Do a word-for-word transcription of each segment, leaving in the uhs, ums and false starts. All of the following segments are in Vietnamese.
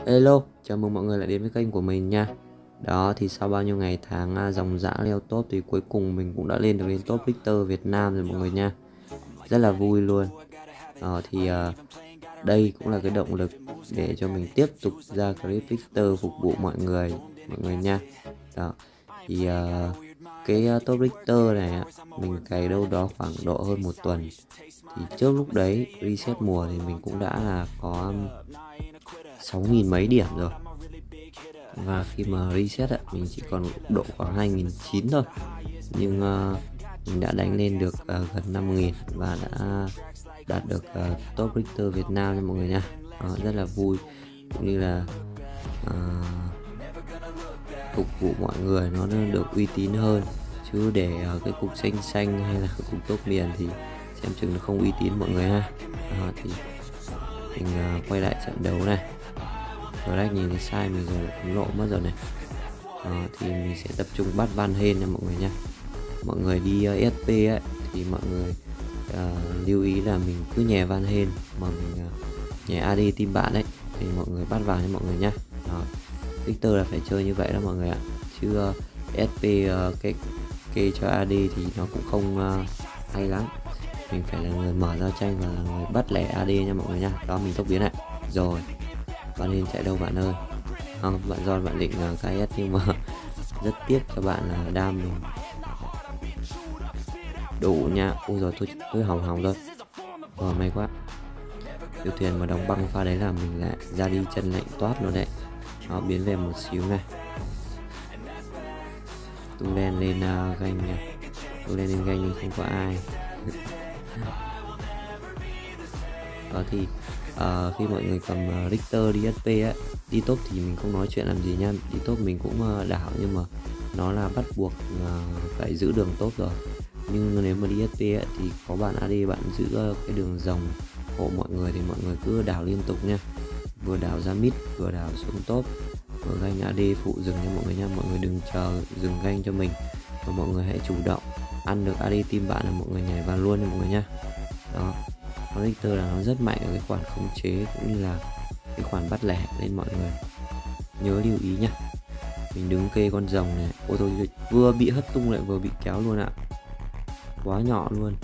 Hello, chào mừng mọi người lại đến với kênh của mình nha. Đó thì sau bao nhiêu ngày tháng à, dòng dã leo top thì cuối cùng mình cũng đã lên được đến top Richter Việt Nam rồi mọi người nha. Rất là vui luôn. Đó thì à, đây cũng là cái động lực để cho mình tiếp tục ra clip Richter phục vụ mọi người, mọi người nha. Đó thì à, cái uh, top Richter này á, mình cày đâu đó khoảng độ hơn một tuần. Thì trước lúc đấy reset mùa thì mình cũng đã là có um, sáu nghìn mấy điểm rồi, và khi mà reset ạ mình chỉ còn độ khoảng hai nghìn chín trăm thôi, nhưng uh, mình đã đánh lên được uh, gần năm nghìn và đã đạt được uh, top Richter Việt Nam nha mọi người nha. uh, rất là vui, cũng như là uh, phục vụ mọi người nó được uy tín hơn, chứ để uh, cái cục xanh xanh hay là cái cục top miền thì xem chừng nó không uy tín mọi người ha. uh, thì mình uh, quay lại trận đấu này. Black nhìn thấy sai mình rồi, cũng lộ mất rồi này. À, thì mình sẽ tập trung bắt Van Hên nha mọi người nha. Mọi người đi uh, ét pê ấy, thì mọi người uh, lưu ý là mình cứ nhè Van Hên mà mình uh, nhè a đê team bạn ấy, thì mọi người bắt vào nha mọi người nha. Đó. Victor là phải chơi như vậy đó mọi người ạ, chứ uh, ét pê uh, cái kê cho a đê thì nó cũng không uh, hay lắm. Mình phải là người mở ra tranh và là người bắt lẻ a đê nha mọi người nha. Đó, mình tốc biến lại rồi. Bạn nên chạy đâu bạn ơi? Không, bạn do bạn định uh, ca ét nhưng mà rất tiếc cho bạn là đam mình đủ nha. Ui rồi, tôi tôi hỏng hỏng rồi. Rồi may quá. Điều thuyền mà đóng băng pha đấy là mình lại ra đi chân lạnh toát luôn đấy. Nó biến về một xíu này. Tung lên lên uh, ganh nha. Tung lên lên ganh nhưng không có ai. Đó thì uh, khi mọi người cầm uh, Richter đi ét pê ấy, đi top thì mình không nói chuyện làm gì nha. Đi top mình cũng uh, đảo, nhưng mà nó là bắt buộc uh, phải giữ đường top rồi. Nhưng nếu mà đi ét pê ấy, thì có bạn a đê bạn giữ uh, cái đường rồng hộ mọi người, thì mọi người cứ đảo liên tục nha. Vừa đảo ra mid, vừa đảo xuống top, vừa ganh a đê phụ rừng nha mọi người nha. Mọi người đừng chờ dừng ganh cho mình, mà mọi người hãy chủ động ăn được a đê team bạn là mọi người nhảy vào luôn nha mọi người nha. Đó, con Richter là nó rất mạnh ở cái khoản khống chế cũng như là cái khoản bắt lẻ, nên mọi người nhớ lưu ý nhá. Mình đứng kê con rồng này, ôi thôi, vừa bị hất tung lại vừa bị kéo luôn ạ, quá nhỏ luôn.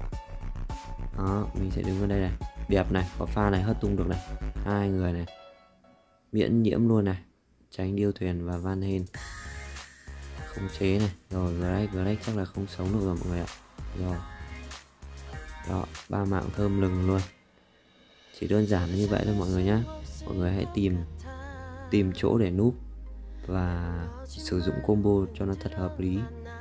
Đó, mình sẽ đứng ở đây này, đẹp này, có pha này hất tung được này, hai người này miễn nhiễm luôn này, tránh điêu thuyền và Van Hên khống chế này. Rồi Greg Greg chắc là không sống được rồi mọi người ạ. Rồi đó, ba mạng thơm lừng luôn. Chỉ đơn giản như vậy thôi mọi người nhé. Mọi người hãy tìm tìm chỗ để núp và sử dụng combo cho nó thật hợp lý,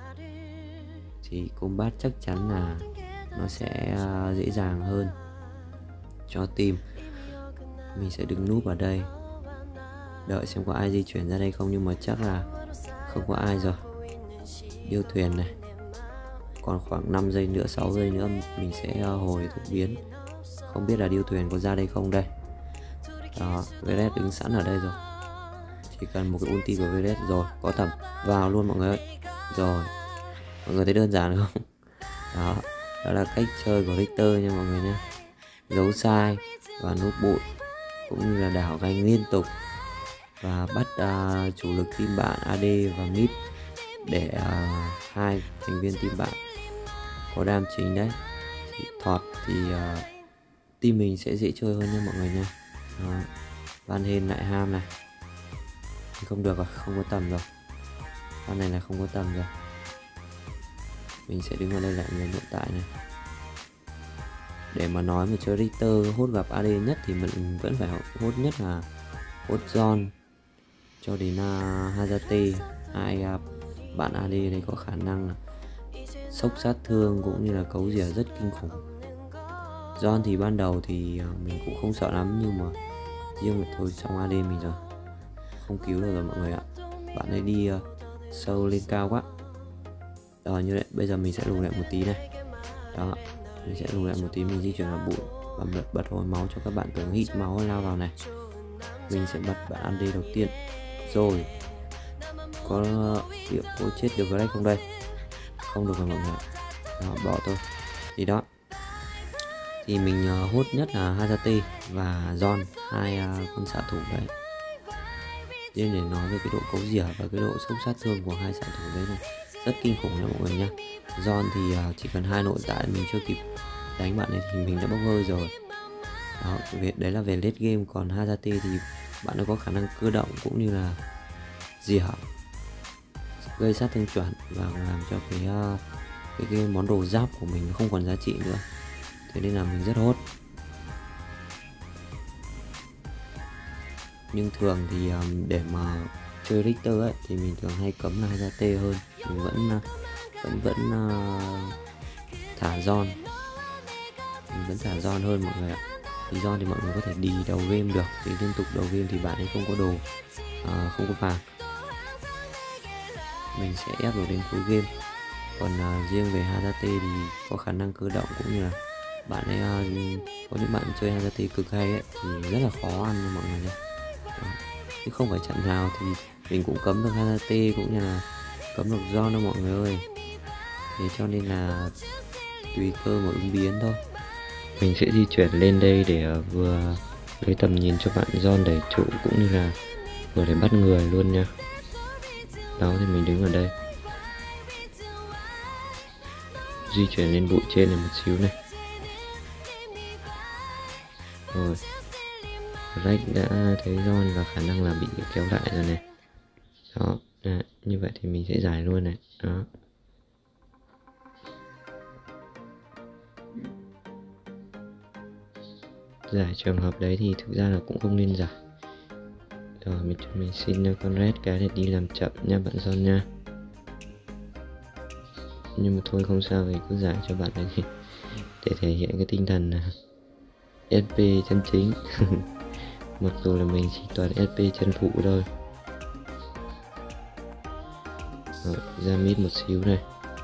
thì combat chắc chắn là nó sẽ dễ dàng hơn cho team. Mình sẽ đứng núp ở đây, đợi xem có ai di chuyển ra đây không, nhưng mà chắc là không có ai rồi. Điêu thuyền này, còn khoảng năm giây nữa, sáu giây nữa mình sẽ hồi thực biến. Không biết là điêu thuyền có ra đây không đây. Đó, Veres đứng sẵn ở đây rồi, chỉ cần một cái ulti của Veres rồi có tầm vào luôn mọi người ơi. Rồi, mọi người thấy đơn giản không? Đó, đó là cách chơi của Richter nha mọi người nha. Giấu sai và núp bụi, cũng như là đảo ganh liên tục và bắt uh, chủ lực team bạn a đê và mid, để uh, hai thành viên team bạn có đam chính đấy. Thì thọt thì uh, team mình sẽ dễ chơi hơn nha mọi người nha. Đó. Van Hên lại ham này, không được rồi, không có tầm rồi. Con này là không có tầm rồi. Mình sẽ đứng ở đây lại người nội tại này. Để mà nói mà chơi Richter hốt gặp a đê nhất thì mình vẫn phải hốt nhất là hốt John cho đến uh, Hazate. Hai uh, bạn a đê này có khả năng là sốc sát thương cũng như là cấu rỉa rất kinh khủng. John thì ban đầu thì uh, mình cũng không sợ lắm, nhưng mà riêng mà thôi xong a đê mình rồi, không cứu được rồi mọi người ạ. Bạn ấy đi uh, sâu lên cao quá. Rồi như vậy bây giờ mình sẽ lùi lại một tí này. Đó, mình sẽ lùi lại một tí, mình di chuyển vào bụi và bật, bật hồi máu cho các bạn tưởng hít máu lao vào này. Mình sẽ bật bạn ăn đi đầu tiên. Rồi, có liệu có chết được ở đây không đây? Không được rồi mọi người. Đó, bỏ thôi. Thì đó, thì mình uh, hốt nhất là Hazate và John, hai uh, con xạ thủ đấy. riêng để nói về cái độ cấu rỉa và cái độ sốc sát thương của hai xạ thủ đấy này rất kinh khủng nha mọi người nhá. John thì uh, chỉ cần hai nội tại mình chưa kịp đánh bạn này thì mình đã bốc hơi rồi. Đó, đấy là về late game. Còn Hazate thì bạn ấy có khả năng cơ động cũng như là rỉa, gây sát thương chuẩn và làm cho cái uh, cái, cái món đồ giáp của mình không còn giá trị nữa. Thế nên là mình rất hốt. Nhưng thường thì um, để mà chơi Richter ấy thì mình thường hay cấm là Hazate hơn. Mình vẫn uh, vẫn vẫn uh, thả John. Mình vẫn thả John hơn mọi người ạ. Thì John thì mọi người có thể đi đầu game được, thì liên tục đầu game thì bạn ấy không có đồ, uh, không có vàng, mình sẽ ép vào đến cuối game. Còn uh, riêng về Hazate thì có khả năng cơ động cũng như là bạn ấy uh, có những bạn chơi Hazate cực hay ấy, thì rất là khó ăn nha mọi người nhé. Đó. Chứ không phải trận nào thì mình cũng cấm được Hazate cũng như là cấm được John đâu mọi người ơi. Thế cho nên là tùy cơ mà ứng biến thôi. Mình sẽ di chuyển lên đây để uh, vừa lấy tầm nhìn cho bạn John đẩy trụ cũng như là vừa để bắt người luôn nha. Đó thì mình đứng ở đây, di chuyển lên bụi trên này một xíu này. Rồi Rex đã thấy John và khả năng là bị kéo lại rồi này. Đó, à, như vậy thì mình sẽ giải luôn này. Đó. Giải trường hợp đấy thì thực ra là cũng không nên giải. Rồi mình, mình xin con Red cái để đi làm chậm nha bạn John nha. Nhưng mà thôi không sao, thì cứ giải cho bạn này đi, để thể hiện cái tinh thần ét pê chân chính. Mặc dù là mình chỉ toàn ét pê chân phụ thôi. Rồi, ra mid một xíu này.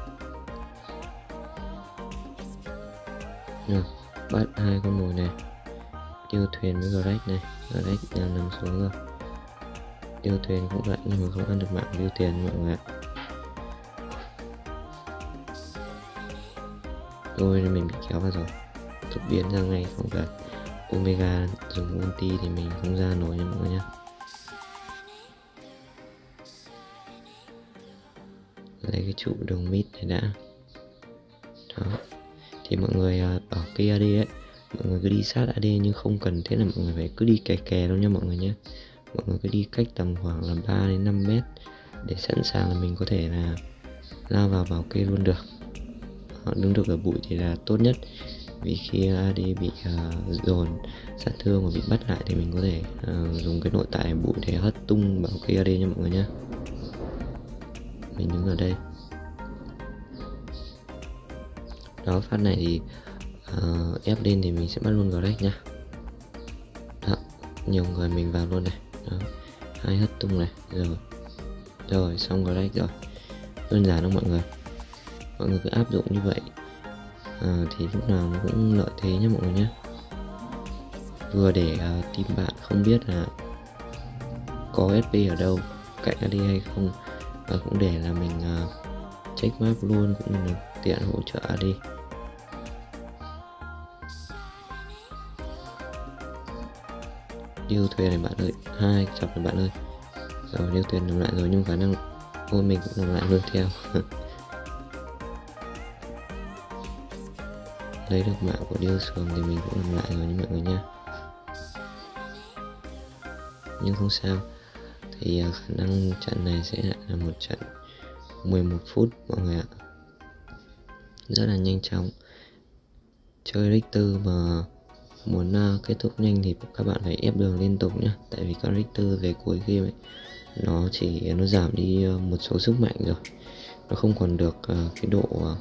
Rồi, bắt hai con mồi này. Điêu thuyền với Grex này. Grex đang nằm xuống rồi. Điêu thuyền cũng vậy nhưng mà không ăn được mạng điêu tiền mọi người ạ. Thôi nên mình bị kéo vào rồi. Tục biến ra ngay, không phải Omega dùng ulti thì mình không ra nổi nha mọi người nhé. Lấy cái trụ đường mid này đã. Đó. Thì mọi người bảo cây a đê ấy, mọi người cứ đi sát a đê nhưng không cần thiết là mọi người phải cứ đi kè kè đâu nha mọi người nhé. Mọi người cứ đi cách tầm khoảng là ba đến năm mét để sẵn sàng là mình có thể là lao vào bảo kê luôn được. Đó, đứng được ở bụi thì là tốt nhất, vì khi a đê bị uh, dồn sát thương và bị bắt lại thì mình có thể uh, dùng cái nội tại bụi để hất tung bảo kê a đê nha mọi người nhé. Mình đứng ở đây. Đó, phát này thì uh, ép lên thì mình sẽ bắt luôn Grex nha. Đó, nhiều người mình vào luôn này. Đó, hai hất tung này. Rồi, rồi xong Grex rồi. Đơn giản không mọi người? Mọi người cứ áp dụng như vậy à, thì lúc nào nó cũng lợi thế nhé mọi người nhé. Vừa để uh, team bạn không biết là có ép pê ở đâu cạnh a đê hay không, và cũng để là mình uh, check map luôn cũng như là tiện hỗ trợ a đê. Điêu thuyền này bạn ơi, hai chọc này bạn ơi. Rồi điêu thuyền nằm lại rồi nhưng khả năng ôi mình cũng nằm lại luôn theo. Lấy được mạng của điêu sườn thì mình cũng nằm lại rồi nha mọi người nha. Nhưng không sao, thì khả năng trận này sẽ là một trận mười một phút mọi người ạ. Rất là nhanh chóng. Chơi Richter mà muốn uh, kết thúc nhanh thì các bạn phải ép đường liên tục nhé. Tại vì các Richter về cuối game ấy, nó chỉ nó giảm đi uh, một số sức mạnh rồi. Nó không còn được uh, cái độ uh,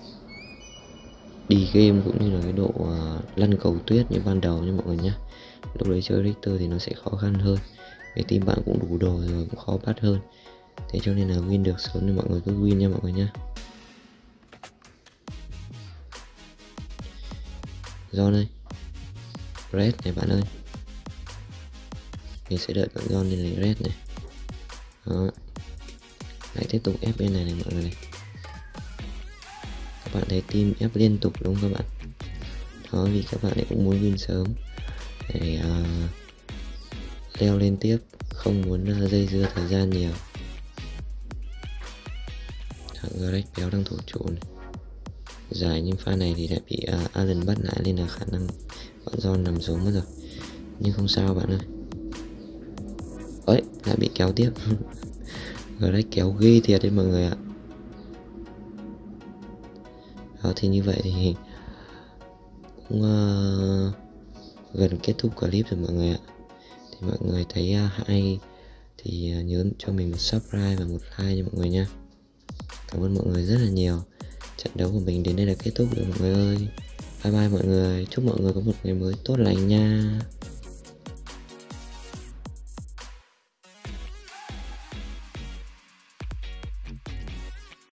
đi game cũng như là cái độ uh, lăn cầu tuyết như ban đầu nha mọi người nhé. Lúc đấy chơi Richter thì nó sẽ khó khăn hơn. Cái team bạn cũng đủ đồ rồi cũng khó bắt hơn. Thế cho nên là win được sớm thì mọi người cứ win nha mọi người nhé. John ơi, Red này bạn ơi, mình sẽ đợi bạn John đi lấy Red này. Đó, lại tiếp tục ép bên này này mọi người này. Các bạn thấy team ép liên tục đúng không các bạn? Đó, vì các bạn ấy cũng muốn win sớm để uh, leo lên tiếp, không muốn uh, dây dưa thời gian nhiều. Thằng Greg béo đang thổ trụ này. Dài nhưng pha này thì lại bị uh, Alan bắt lại nên là khả năng bọn John nằm xuống mất rồi. Nhưng không sao bạn ơi. Ấy, lại bị kéo tiếp. Greg kéo ghê thiệt đấy mọi người ạ. Đó thì như vậy thì cũng uh, gần kết thúc clip rồi mọi người ạ. Thì mọi người thấy uh, hay thì uh, nhớ cho mình một subscribe và một like nha mọi người nha. Cảm ơn mọi người rất là nhiều. Trận đấu của mình đến đây là kết thúc rồi mọi người ơi. Bye bye mọi người. Chúc mọi người có một ngày mới tốt lành nha.